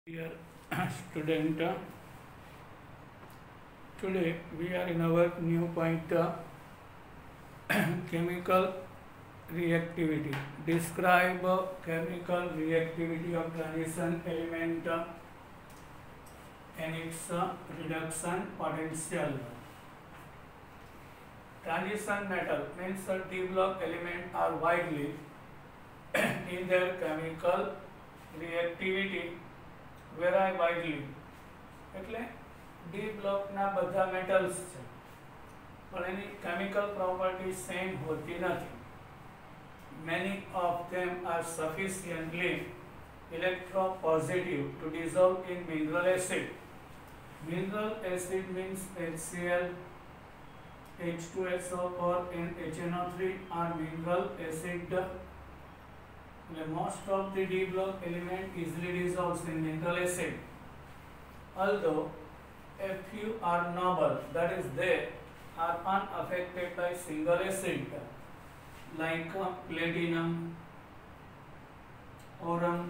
Dear student, today we are in our new point chemical reactivity. Describe chemical reactivity of transition element and its reduction potential. Transition metal means D block element are widely in their chemical reactivity vary widely. એટલે D બ્લોકના બધા metals છે પણ એની chemical property same હોતી નથી. Many of them are sufficiently electropositive to dissolve in mineral acid. Mineral acid means HCl, H2SO4 and HNO3 are mineral acid. Most of the D block element easily dissolves in mineral acid. Although a few are noble, that is they are unaffected by single acid like platinum, aurum.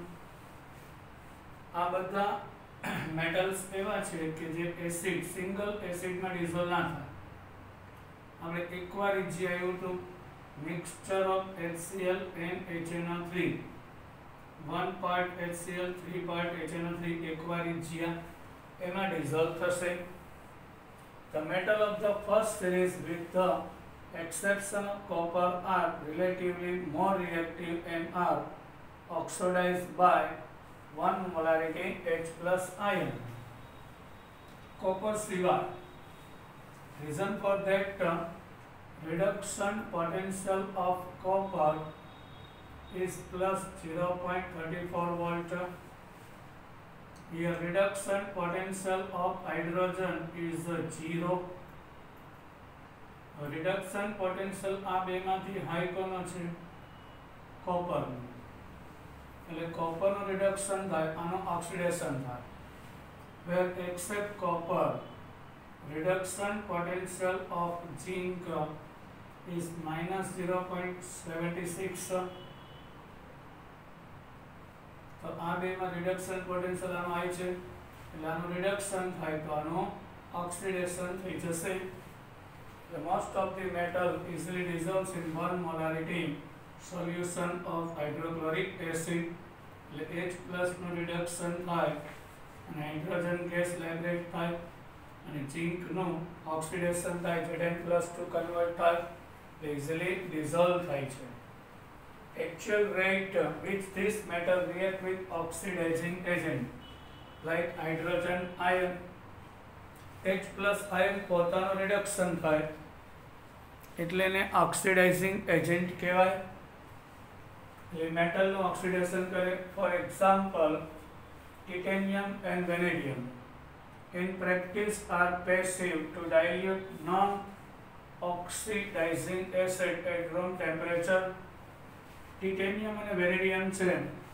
આ બધા metals એવા છે કે જે acid single એસિડમાં dissolve ના થાય. આપણે એકવાર જે આવ્યું હતું mixture of HCl and HNO3, 1 part HCl 3 part HNO3 એકવાર જ્યાં એમાં dissolve થશે. The metal of the first series with the exception of copper are relatively more reactive and are oxidized by 1 molarity H plus ion. Copper સિવાય reason for that reduction potential of copper is plus 0.34 volt. Here reduction potential of hydrogen is 0. Reduction potential આ બેમાંથી high કોનો છે? Copper. એટલે કોપરનું reduction થાય, આનો oxidation થાય. Where except copper, reduction potential of zinc is minus 0.76. તો આ બેમાં રિડક્શન પોટેન્શિયલ આનો આવી છે એટલે આનું રિડક્શન થાય તો આનો ઓક્સિડેશન થઈ જશે. The most of the metal easily dissolves in 1 molarity solution of hydrochloric acid. એટલે H plus નું રિડક્શન થાય અને હાઇડ્રોજન ગેસ લાઇબ્રેટ થાય અને ઝિંક નું ઓક્સિડેશન થાય, Zn+2 કન્વર્ટ થાય, easily dissolve થાય છે. Actual rate which this metal react with oxidizing agent like hydrogen ion, H plus ion પોતાનું રિડક્શન થાય એટલે એને ઓક્સિડાઇઝિંગ એજન્ટ કહેવાય. એટલે મેટલનું ઓક્સિડેશન કરે. For example titanium and vanadium in practice are passive to dilute non-oxidizing acid at room temperature. Titanium and vanadium છે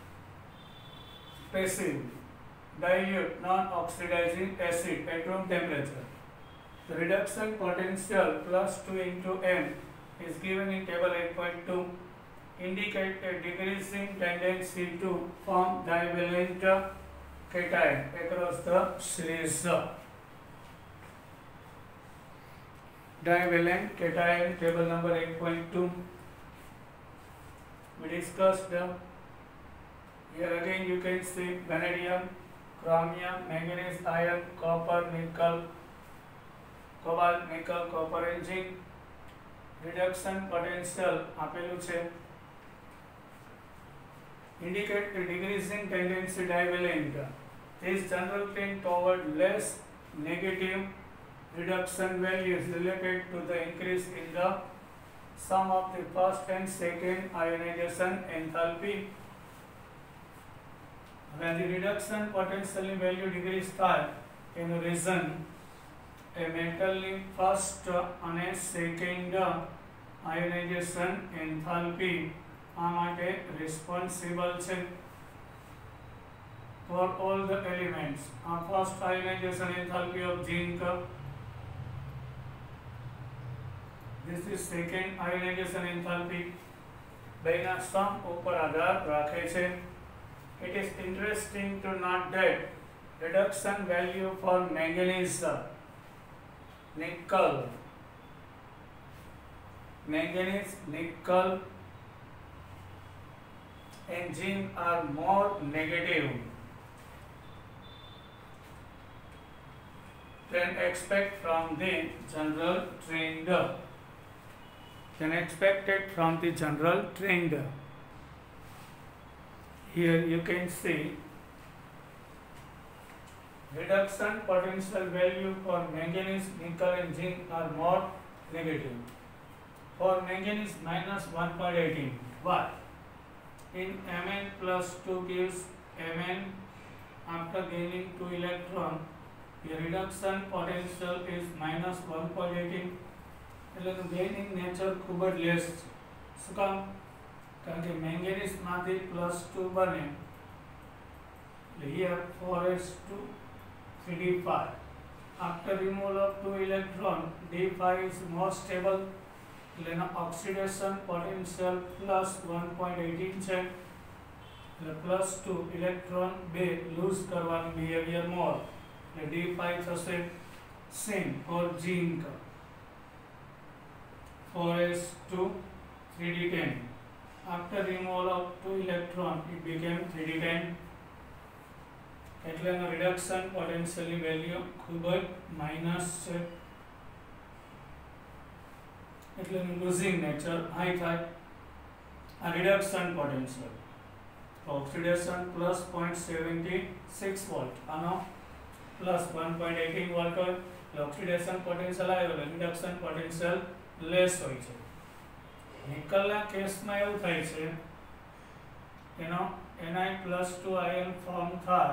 passive dilute non-oxidizing acid at room temperature. The reduction potential plus 2 into m is given in table 8.2. Indicate a decreasing tendency to form divalent cation across the series. Divalent cation, table number 8.2. We discussed here again you can see vanadium, chromium, manganese, iron, copper, nickel, cobalt, nickel, copper and zinc. Reduction potential આપેલું છે. Indicate a decreasing tendency divalent. This general trend toward less negative reduction values related to the increase in the sum of the first and second ionization enthalpy. When the reduction potential value decrease થાય એનું reason a metal first and second ionization enthalpy આ માટે responsible છે. For all the elements, first ionization enthalpy of zinc, this is second ionization enthalpy. બેના સમ ઉપર આધાર રાખે છે. It is interesting to note that reduction value for manganese, nickel, and zinc are more negative than expected from the general trend. Here you can see reduction potential value for manganese, nickel and zinc are more negative. For manganese minus 1.18. Why? In Mn plus 2 gives Mn after gaining 2 electron. The reduction potential is minus 1.18. એટલે ગેઇનિંગ nature ખૂબ જ less છે. શું કામ? કારણ કે manganese માંથી +2 બને. Here 4s2 3d5. After removal of 2 electron, d5 is more stable. એટલે ઓક્સિડેશન પોટેન્શિયલ +1.18 છે. એટલે +2 ઇલેક્ટ્રોન 2 લૂઝ કરવાનું બિહેવિયર મોર. એટલે d5 થશે same for zinc 4s2 3d10. After removal of 2 electron, it became 3d10. એટલે reduction potential value ખૂબ જ minus છે. એટલે losing nature high થાય. આ reduction potential. Oxidation plus 0.76 volt. આનો plus 1.18 volt હોય. ઓક્સિડેશન પોટેન્શિયલ આવ્યો એટલે રિડક્શન પોટેન્શિયલ લેસ હોય છે. નિકલના કેસમાં એવું થાય છે એનો Ni+2 આયન ફોર્મ થાય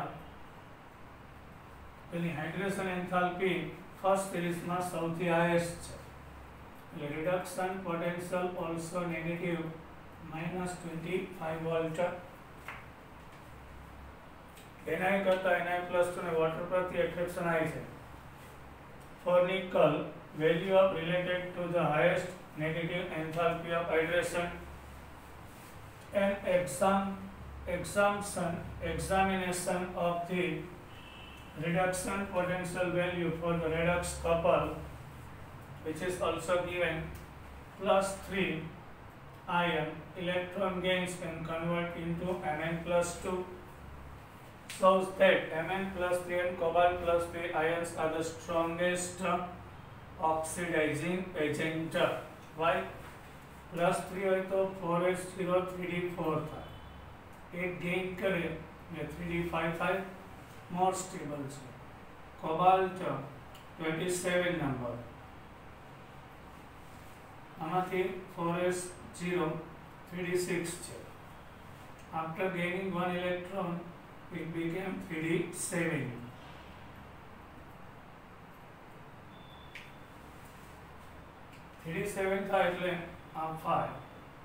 તેની હાઇડ્રેશન એન્થાલ્પી ફર્સ્ટ સિરીઝમાં સૌથી હાઈએસ્ટ છે. એટલે reduction potential also negative -25 volt. Ni કરતા Ni+2 ને વોટર પરથી એટ્રેક્શન આવી છે. For nickel, value of related to the highest negative enthalpy of hydration and examination of the reduction potential value for the redox couple, which is also given +3 ion electron gains can convert into Mn+2, shows that Mn+3 and cobalt+3 ions are the strongest oxidizing agent. Why? +3 હોય તો 4s0 3d4 થાય. 8 gain કરે એટલે 3d5 થાય. more stable છે. cobalt 27 નંબર. આમાંથી 4s0 3d6 છે. after gaining 1 electron it became 3d7. થાય એટલે આ 5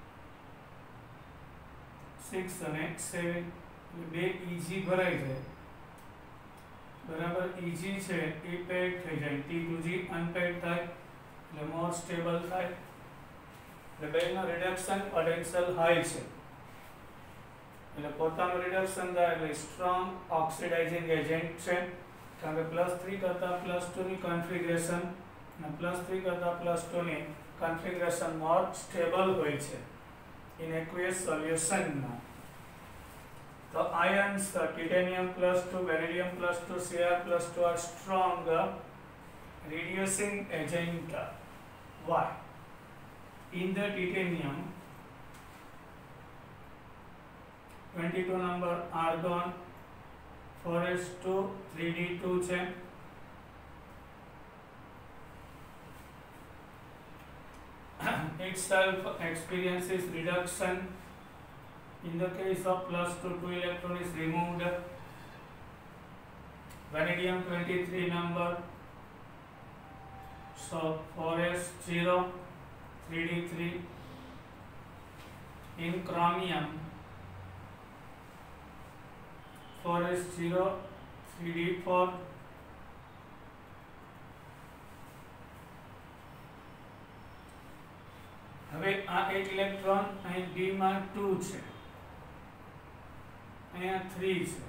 6 અને 7 બે EG ભરાઈ જાય. બરાબર. EG છે એ પેડ થઈ જાય. T2G અનપેડ થાય એટલે મોર સ્ટેબલ થાય. એટલે બેનો રિડક્શન પોટેન્શિયલ હાઈ છે. એટલે પોતાનું રિડક્શન થાય એટલે સ્ટ્રોંગ ઓક્સિડાઇઝિંગ એજન્ટ છે. કારણ કે +3 કરતા +2 ની કન્ફિગરેશન અને +3 કરતા +2 ની કન્ફિગરેશન મોર સ્ટેબલ હોય છે ઇન એક્વિયસ સોલ્યુશનમાં. તો ions titanium+2, vanadium+2, Cr+2 are strong reducing agent. Why? In the titanium 22 number argon 4s2 3d2 છે. itself experiences reduction. In the case of +2, 2 electron is removed. Vanadium 23 number, so 4s0 3d3. In chromium 4s0 3d4. હવે આ એક electron અહીં d માં 2 છે. અહીંયા 3 છે,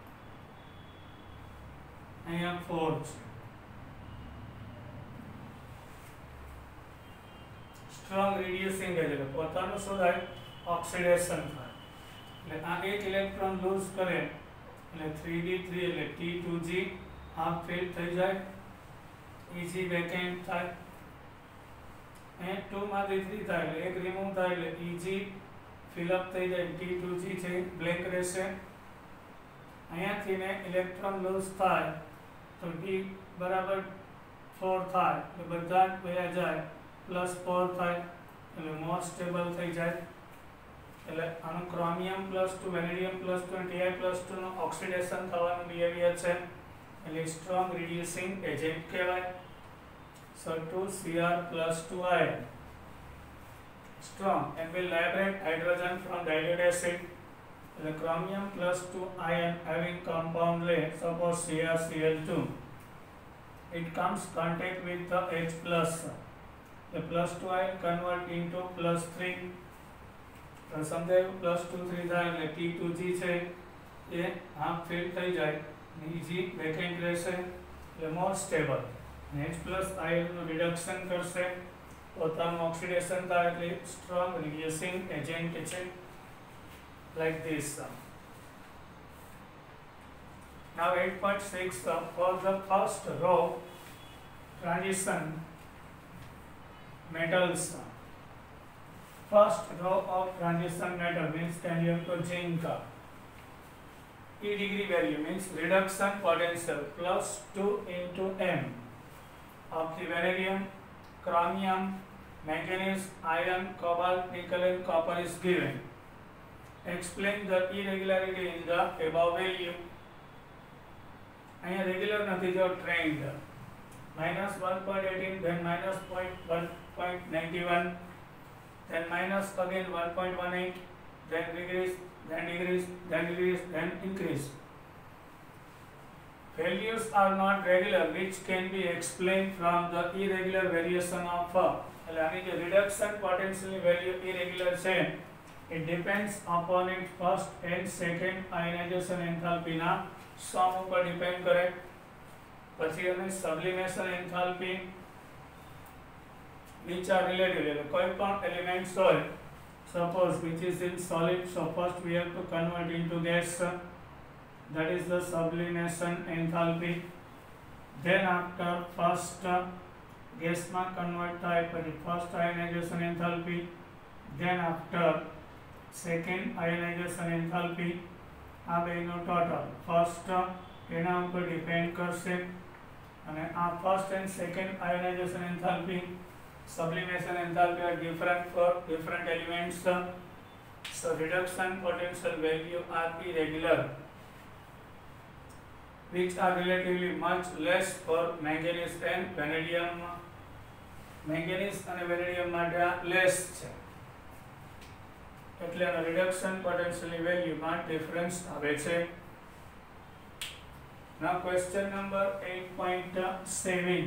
અહીંયા 4 છે. સ્ટ્રોંગ રિડ્યુસિંગ એજન્ટ એટલે પોતાનું શું થાય, ઓક્સિડેશન થાય. એટલે આ એક ઇલેક્ટ્રોન લૂઝ કરે એટલે 3d3 એટલે T2g હાફ ફિલ થઈ જાય, Eg વેકેન્ટ થાય. અહીંયા 2 માંથી 3 થાય એટલે એક રિમૂવ થાય એટલે Eg ફિલ અપ થઈ જાય, T2g છે બ્લેક રહેશે. અહીંયાથી ને ઇલેક્ટ્રોન લૂઝ થાય તો D બરાબર 4 થાય એટલે બધા જ વયા જાય, +4 થાય એટલે મોર સ્ટેબલ થઈ જાય. એટલે આનું ક્રોમિયમ +2 વેનેડિયમ +2 અને Ti+2 નું ઓક્સિડેશન થવાનું બિહેવિયર છે એટલે સ્ટ્રોંગ રિડ્યુસિંગ એજન્ટ કહેવાય. So 2Cr+2 ion strong and will liberate hydrogen from dilute acid. The chromium +2 ion having compound length, suppose CrCl2, it comes contact with the H+. The +2 ion convert into +3. સમજાયું, +2 3 થાય એટલે T2g છે એ half fill થઈ જાય, Eg vacant રહેશે એટલે more stable. H+ ion નું reduction કરશે, પોતાનું ઓક્સિડેશન થાય એટલે સ્ટ્રોંગ રિડ્યુસિંગ એજન્ટ છે. Like this. Now 8.6 for the first row transition metals. First row of transition metal means cadmium to zinc. E degree value means reduction potential +2 into M of the vanadium, chromium, manganese, iron, cobalt, nickel and copper is given. Explain the irregularity in the above value. અહીંયા regular નથી જો trend, -1.18 then -1.91 then minus again 1.18 then decrease then decrease then decrease then increase. Values are not regular which can be explained from the irregular variation of એટલે આની જે reduction potential value irregular છે, it depends upon its first and second ionization enthalpy ના sum ઉપર depend કરે. પછી અને sublimation enthalpy which are related એટલે કોઈ પણ elements હોય, suppose which is in solid, so first we have to convert into gas, that is the sublimation enthalpy. Then after first gas માં convert થાય પછી first ionization enthalpy, then after second ionization enthalpy. આ બેનો total first એના ઉપર depend કરશે અને આ first and second ionisation enthalpy, sublimation enthalpy are different for different elements. So reduction potential value are irregular which are relatively much less for manganese and vanadium. Manganese અને vanadium માટે આ less છે એટલે આનો reduction potential value માં difference આવે છે. Now question number 8.7.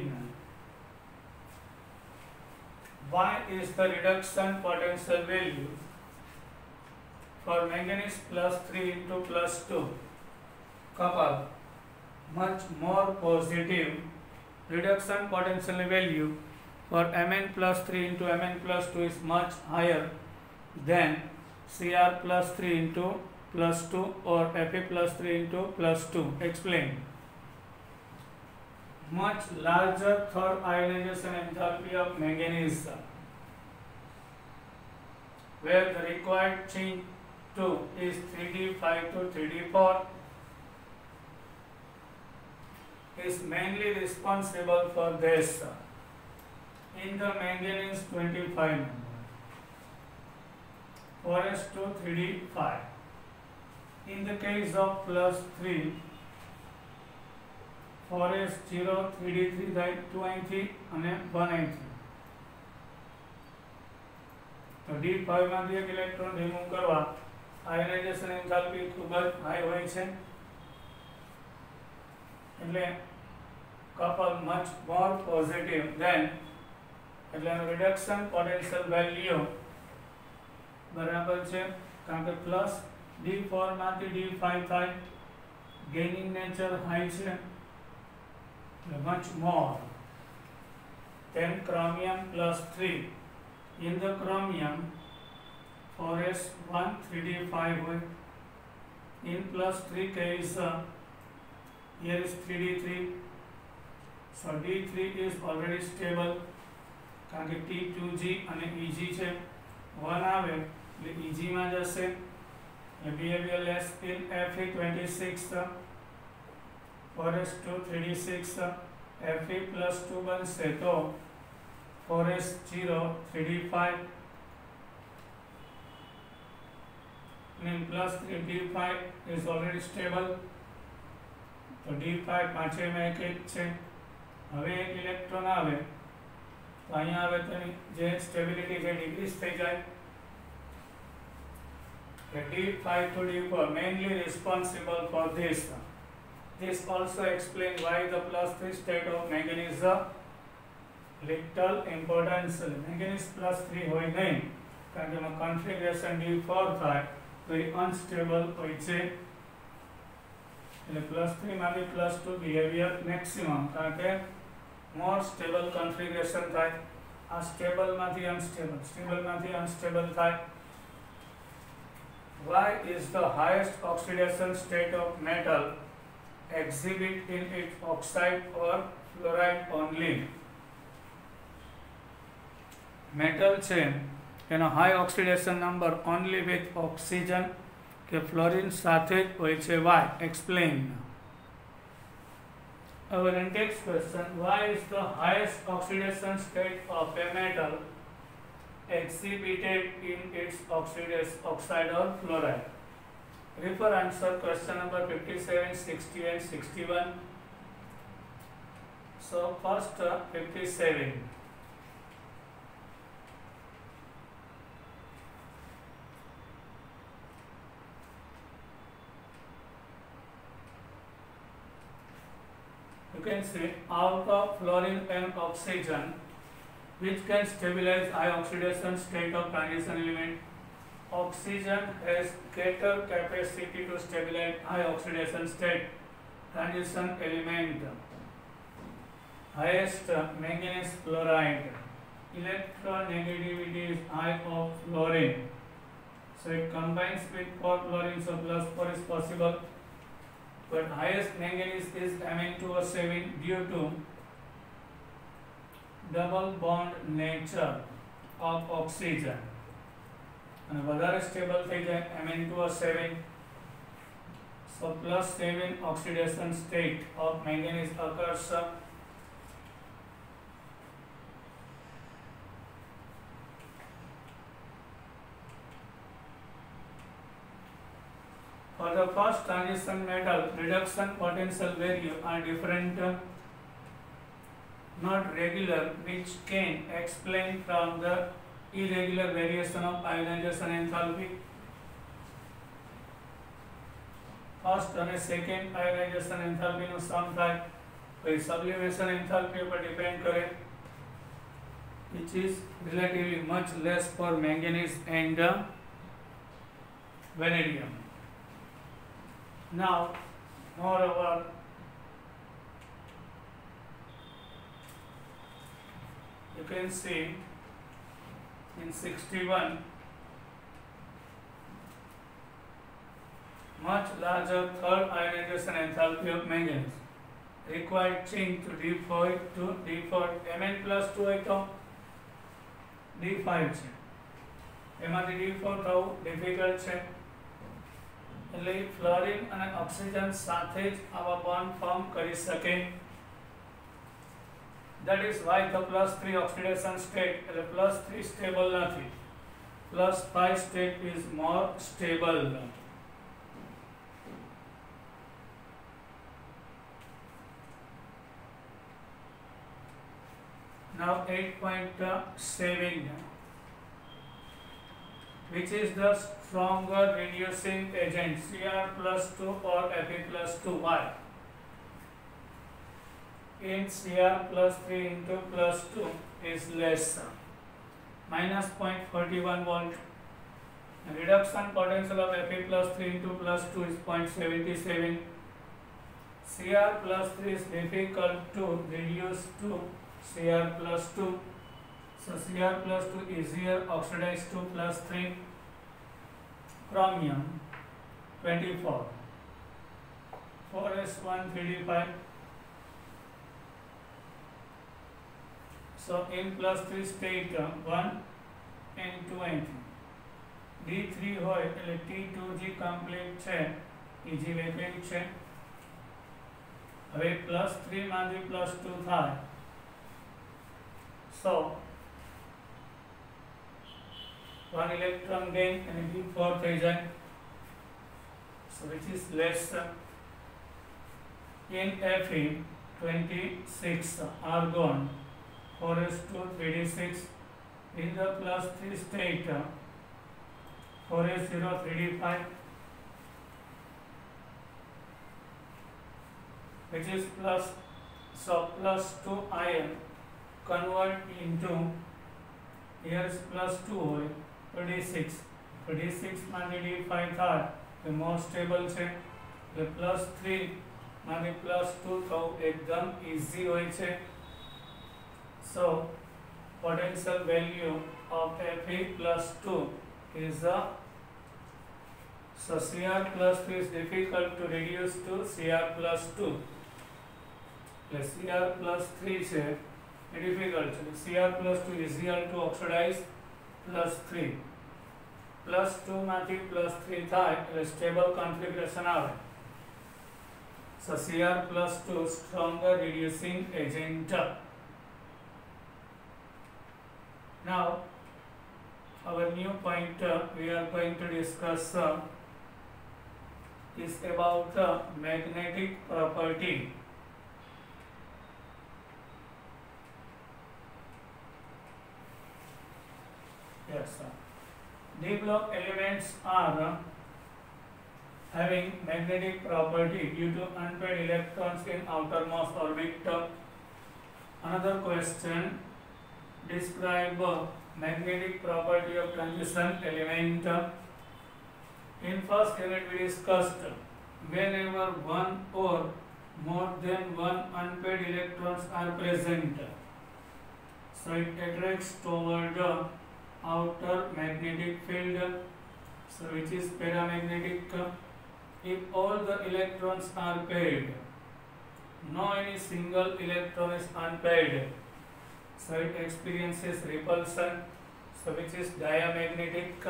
Why is the reduction potential value for manganese +3 into +2 copper much more positive? Reduction potential value for Mn+3 into Mn+2 is much higher than Cr+3 into +2 or Fe+3 into +2. Explain. Much larger third ionization enthalpy of manganese, where the required change to is 3d5 to 3d4, is mainly responsible for this. In the manganese 25 number, 4s2 3d5. In the case of +3, 4s0 3d3 થાય 2 અહીંથી અને 1 અહીંથી. તો d5 માંથી એક electron remove કરવા ionisation enthalpy ખૂબ જ હાઈ હોય છે એટલે couple much more positive than એટલે એનું રિડક્શન પોટેન્શિયલ વેલ્યુ બરાબર છે કારણ કે D4 માંથી D5 થાય. Gaining nature high છે, much more. Then chromium plus 3. In the chromium 4s1 3d5 હોય. In plus 3 case here is 3d3. So d3 is already stable કારણ કે T2G અને Eg છે. 1 આવે એટલે Eg માં જશે. behavior less in Fe26 4s2 3d6 Fe plus 2 બનશે તો 4s0 3d5 and plus 3 d5 is already stable. તો d5 પાંચેમાં એક છે. હવે એક ઇલેક્ટ્રોન આવે તો અહીંયા આવે તો જે સ્ટેબિલિટી છે ડિક્રીઝ થઈ જાય. D5 to D4 mainly responsible for this. This also explains why the plus 3 state of manganese is of little importance. Manganese plus 3 હોય નહીં કારણ કે એમાં configuration D4 થાય તો એ unstable હોય છે. એટલે plus 3 માંથી plus 2 behavior maximum કારણ કે more stable configuration થાય. આ stable માંથી unstable, stable માંથી unstable થાય. Why is the highest oxidation state of metal exhibit in its oxide or fluoride only? Metal છે એનો high oxidation number only with oxygen કે fluorine સાથે જ હોય છે. Why? Explain. Our next question, why is the highest oxidation state of a metal exhibited in its oxide or fluoride? Refer answer question number 57, 60 and 61. So first 57. You can see out of fluorine and oxygen, which can stabilize high oxidation state of transition element. Oxygen has greater capacity to stabilize high oxidation state transition element. Highest manganese fluoride. Electronegativity is high of fluorine. So it combines with 4 fluorine, so plus 4 is possible. But highest manganese is Mn2O7 due to double bond nature of oxygen. અને વધારે stable થઈ જાય Mn2O7. So plus 7 oxidation state of manganese occurs. For the first transition metal, reduction potential value are different, not regular, which can explain from the irregular variation of ionization enthalpy. First and second ionization enthalpy no sum થાય તો એ sublimation enthalpy ઉપર depend કરે, which is relatively much less for manganese and vanadium. Now, moreover, you can see in 61 much larger third ionization enthalpy of manganese required change to D4 to D4 Mn plus 2 હોય તો D5 છે, એમાંથી D4 થવું difficult છે. એટલે fluorine અને oxygen સાથે જ આવા બોન્ડ ફોર્મ કરી શકે. That is why the plus 3 oxidation state, plus 3 stable નથી, plus 5 state is more stable. Now 8.7, which is the stronger reducing agent, Cr plus 2 or Fe plus 2? Why? In Cr plus 3 into plus 2 is less, minus 0.41 volt. Reduction potential of Fe plus 3 into plus 2 is 0.77. Cr plus 3 is difficult to reduce to Cr plus 2. So Cr plus 2 easier oxidized to plus 3. Chromium 24. 4s1 3d5. So in plus 3 state 1 and 2 and 3. D3 હોય એટલે T2G complete છે, EG vacant છે. હવે plus 3 માંથી plus 2 થાય, so 1 electron gain અને D4 થઈ જાય, so which is less. In Fe 26 argon 4s2 3d6. In the plus 3 state 4s0 3d5, which is plus, so plus 2 ion convert into, here is plus 2 હોય તો d6, તો d6 માંથી d5 થાય તો more stable છે, એટલે plus 3 માંથી plus 2 થવું એકદમ easy હોય છે. So potential value of Fe plus 2 is so Cr plus 2 is difficult to reduce to Cr plus 2. Cr plus 3 છે એ difficult છે. Cr plus 2 easier to oxidize plus 3. Plus 2 માંથી plus 3 થાય એટલે stable configuration આવે. So Cr plus 2 stronger reducing agent. Now our new point we are going to discuss is about the magnetic property. Yes, d block elements are having magnetic property due to unpaired electrons in outermost orbit. Another question, describe magnetic property of transition element. In first unit we discussed whenever one or more than one unpaired electrons are present, so it attracts toward the outer magnetic field, so which is paramagnetic. If all the electrons are paired, no any single electron is unpaired, so it experiences repulsion, so which is diamagnetic.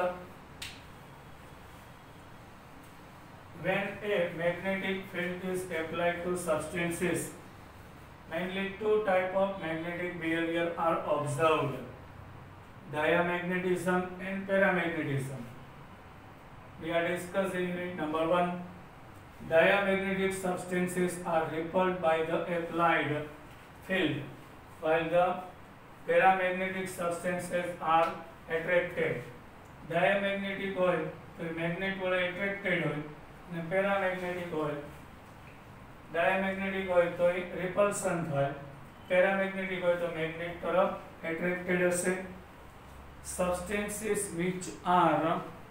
When a magnetic field is applied to substances, mainly two types of magnetic behavior are observed: diamagnetism and paramagnetism. We are discussing unit number 1. Diamagnetic substances are repelled by the applied field, while the paramagnetic substances are attracted. Diamagnetic હોય તો magnet વડે attracted હોય, અને paramagnetic હોય, diamagnetic હોય તો repulsion થાય, paramagnetic હોય તો magnet તરફ attracted હશે. Substances which are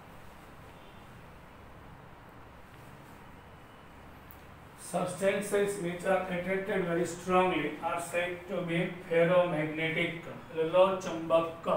attracted very strongly are said to be ferromagnetic. લો ચુંબક.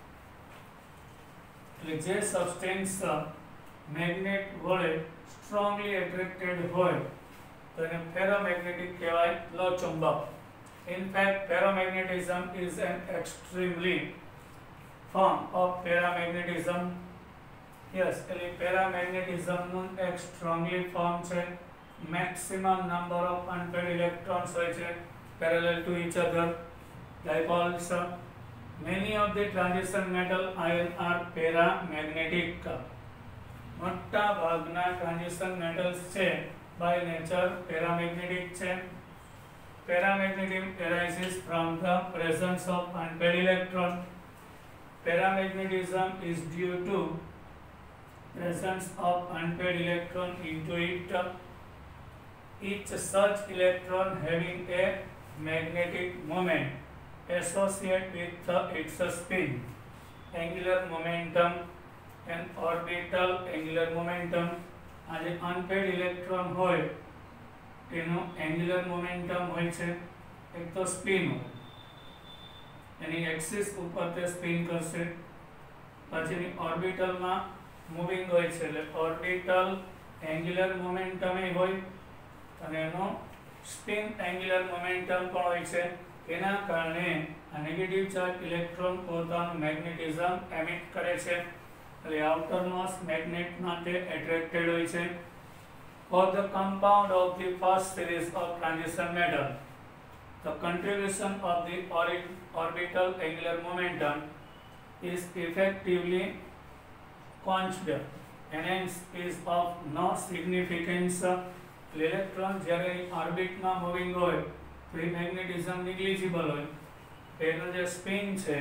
એટલે જે સબસ્ટેન્સ મેગ્નેટ વડે સ્ટ્રોંગલી એટ્રેક્ટેડ હોય તો એને ફેરોમેગ્નેટિક કહેવાય, લો ચુંબક. In fact, ferromagnetism is an extremely form of paramagnetism. Yes, એટલે paramagnetism નું એક strongly form છે. Maximum number of unpaired electrons હોય છે parallel to each other. Dipoles. Many of the transition metal ion are paramagnetic. મોટા ભાગના transition metals છે by nature paramagnetic છે. Paramagnetism arises from the presence of unpaired electron. Paramagnetism is due to presence of unpaired electron into it. Each such electron having a magnetic moment associated with its spin, angular momentum an orbital angular momentum. આ જે unpaid electron હોય તેનું angular momentum હોય છે, એક તો spin હોય, એની axis ઉપર તે સ્પિન કરશે, પછીની ઓર્બિટલમાં મૂવિંગ હોય છે એટલે ઓર્બિટલ એન્ગ્યુલર મોમેન્ટમ એ હોય અને એનો સ્પિન એન્ગ્યુલર મોમેન્ટમ પણ હોય છે. એના કારણે આ નેગેટિવ ચાર્જ ઇલેક્ટ્રોન પોતાનું મેગ્નેટિઝમ એમિટ કરે છે એટલે આઉટરમોસ્ટ મેગ્નેટમાં તે એટ્રેક્ટેડ હોય છે. For the compound of the first series of transition metal, the contribution of the orbital angular momentum is effectively quenched and hence is of no significance. Electron જ્યારે ઓર્બિટમાં moving હોય તો એ મેગ્નેટિઝમ નિગ્લિજિબલ હોય, એનો જે સ્પિન છે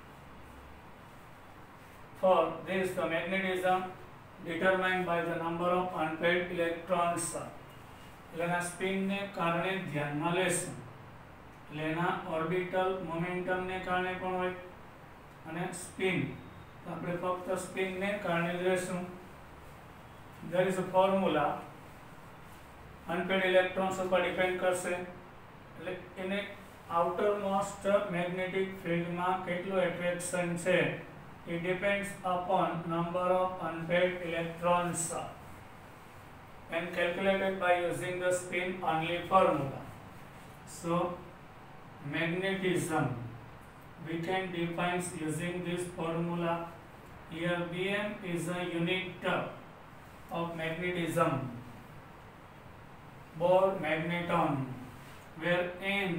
for this the magnetism determined by the number of unpaired electrons. એટલે એના સ્પિનને કારણે ધ્યાનમાં લેશું એટલે એના ઓર્બિટલ મોમેન્ટમને કારણે પણ હોય અને સ્પિન આપણે ફક્ત સ્પિનને કારણે લેશું. there is a formula unpaired electrons ઉપર ડિપેન્ડ કરશે એટલે એને આઉટર મોસ્ટ મેગ્નેટિક ફિલ્ડમાં કેટલું એટ્રેક્શન છે it depends upon number of unpaired electrons and calculated by using the spin only formula. So magnetism we can define using this formula. Here Bm is a unit of magnetism, Bohr magneton, where n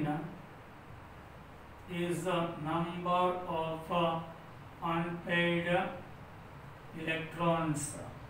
is the number of unpaired electrons.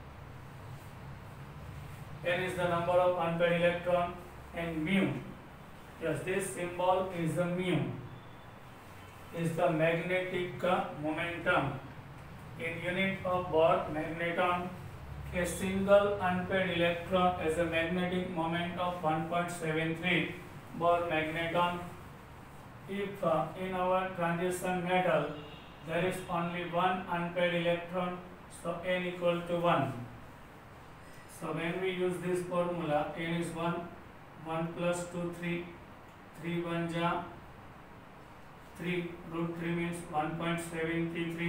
N is the number of unpaired electron and mu, yes, this symbol is the mu, is the magnetic momentum in unit of Bohr magneton. A single unpaired electron has a magnetic moment of 1.73 Bohr magneton. If in our transition metal there is only one unpaired electron, so n equal to 1. So when we use this formula, n is 1, 1 plus 2, 3, 3 1 ja 3, root 3 means 1.73.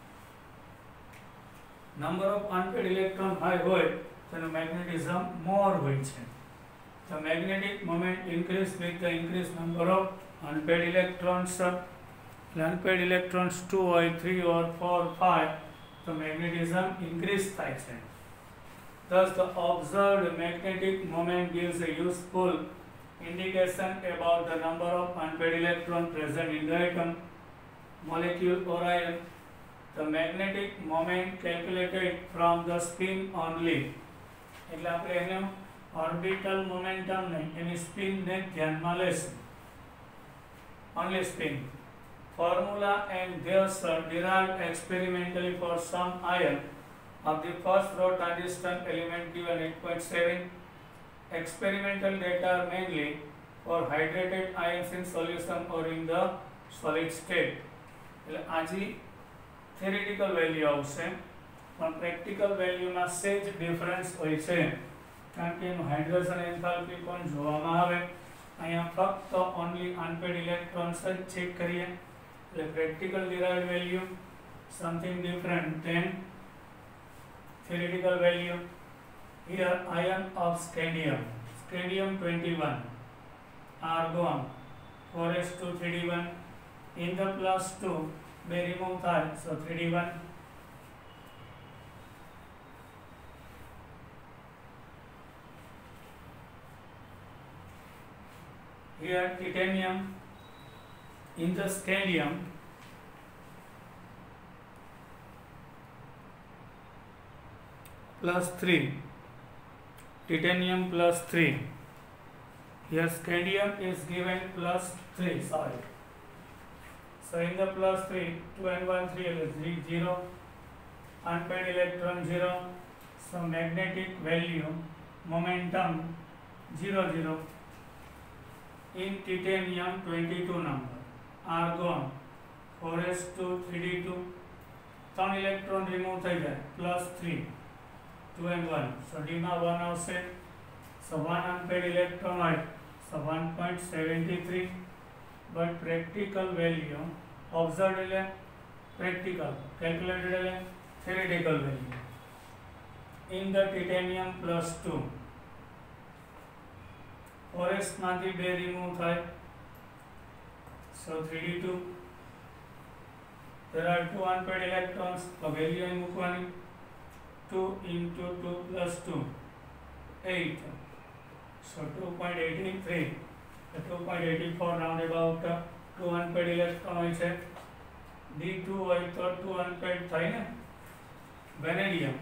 Number of unpaired electron high હોય તેનું magnetism more હોય છે. The magnetic moment increase with the increased number of unpaired electrons. Unpaired electrons 2 or 3 or 4 5 the magnetism increase થાય છે. Thus the observed magnetic moment gives a useful indication about the number of unpaired electrons present in the atom, molecule or ion. The magnetic moment calculated from the spin only. એટલે આપણે એનો orbital momentum ને એની spin ને ધ્યાનમાં લેશું. Only spin. Formula and thus derived experimentally for some ion of the first row transition element given 8.7. Experimental data are mainly for hydrated ions in solution or in the solid state. એટલે Aji theoretical value આવશે પણ practical value માં સેજ difference હોય છે કારણ કે એનું હાઇડ્રોજન એન્થાલ્પી પણ જોવામાં આવે. અહીંયા ફક્ત only unpaired electrons જ ચેક કરીએ. The practical derived value something different than theoretical value. Here ion of scandium 21, argon 4s2 3d1, in the plus 2 they remove that, so 3d1. Here titanium in the scandium plus 3, titanium plus 3. Here scandium is given plus 3, sorry. So in the plus 3, 2 and 1 3 is 0, unpaired electron 0, so magnetic value momentum 0 0. In titanium 22 number, argon 4s2 3d2, 3 electron remove થઈ જાય +3 2 and 1 so d માં 1 આવશે so 1 unpaired electron હોય so 1.73 but practical value observed એટલે practical calculated એટલે theoretical value in the titanium +2 4s માંથી 2 remove થાય so 3d2 there are 2 unpaired electrons so value અહીં મૂકવાની 2 into 2 plus 2 8 so 2.83 so 2.84 round about 2 unpaired electron હોય છે d2 હોય તો 2 unpaired થાય ને vanadium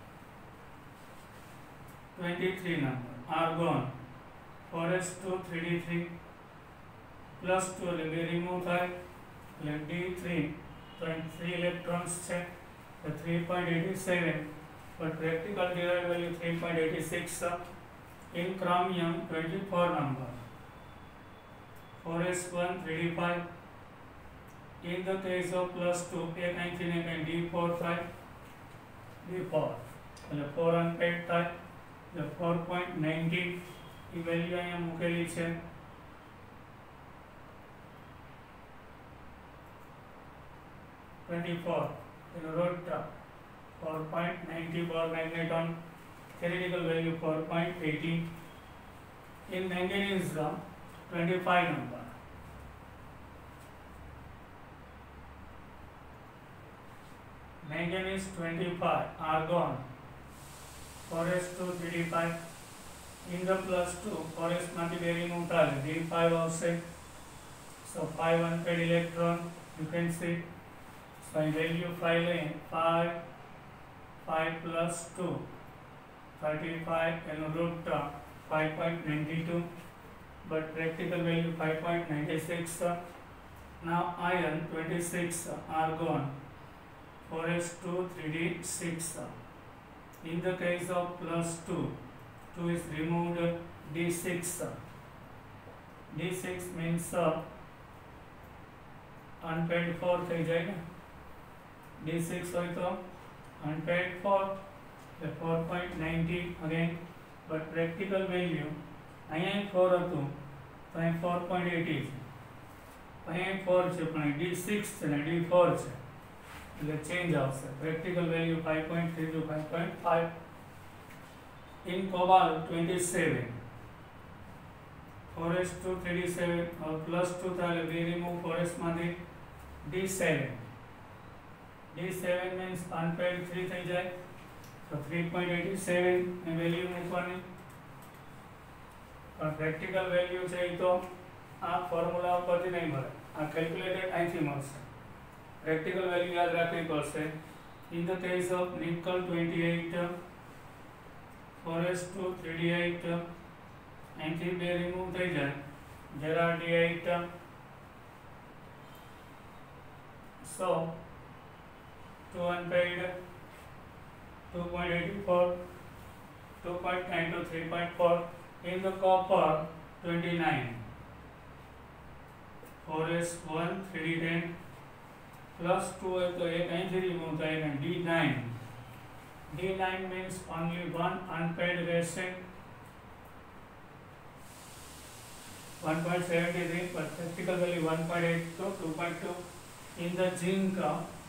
23 number argon 4s2 3d3 plus 2 એટલે 2 remove થાય એટલે d3 तो 3 electrons છે तो 3.87 but practical derived value 3.86 in chromium 24 number 4s1 3d5 in the case of +2 एक અહીંથી ને કઈ d4 થાય d4 એટલે 4 unpaired થાય એટલે 4.90 ಈ વેલ્યુ અહીંયા મૂકેલી છે in root 4.90 Bohr magneton theoretical value 4.80 in manganese 25 number manganese 25 argon 4s2 3d5 in the +2 4s માંથી 2 remove થાય d5 આવશે so 5 unpaired electron you can see so value 5 lane 5 plus 2 35 and root 5.92 but practical value 5.96 now iron 26 argon 4s2 3d6 in the case of +2 2 is removed d6 d6 means unpaired 4 થઈ જાય ને d6 હોય તો unpaired 4 the 4.90 again but practical value અહીંયા 4 હતું તો અહીં 4.80 છે અહીં 4 છે પણ d6 છે ને d4 છે એટલે ચેન્જ આવશે practical value 5.3 to 5.5 in cobalt 27 4s2 3d7 +2 થાય એટલે 2 remove 4s માંથી d7 d7 means unpaired 3 થઈ જાય તો 3.87 ની વેલ્યુ મૂકવાની પણ પ્રેક્ટિકલ વેલ્યુ છે એ તો આ ફોર્મ્યુલા ઉપરથી નહીં મળે આ કેલ્ક્યુલેટેડ અહીંથી મળશે પ્રેક્ટિકલ વેલ્યુ યાદ રાખવી પડશે in the case of nickel 28 4s2 3d8 અહીંથી 2 remove થઈ જાય there are d8 so 2 unpaired 2.84 2.9 to 3.4 in the copper 29 4s1 3d10 plus 2 है तो एक અહીંથી remove થાય ને d9 d9 means only one unpaired resin 1.73 but practical value 1.8 to 2.2 in the zinc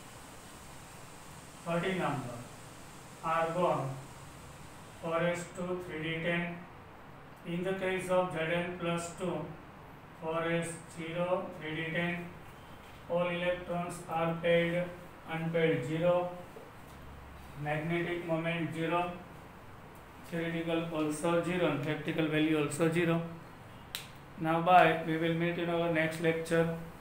30 number argon 4s2 3d10 in the case of Zn plus 2 4s0 3d10 all electrons are paired unpaired 0 magnetic moment 0 theoretical also 0 and practical value also 0 now bye we will meet in our next lecture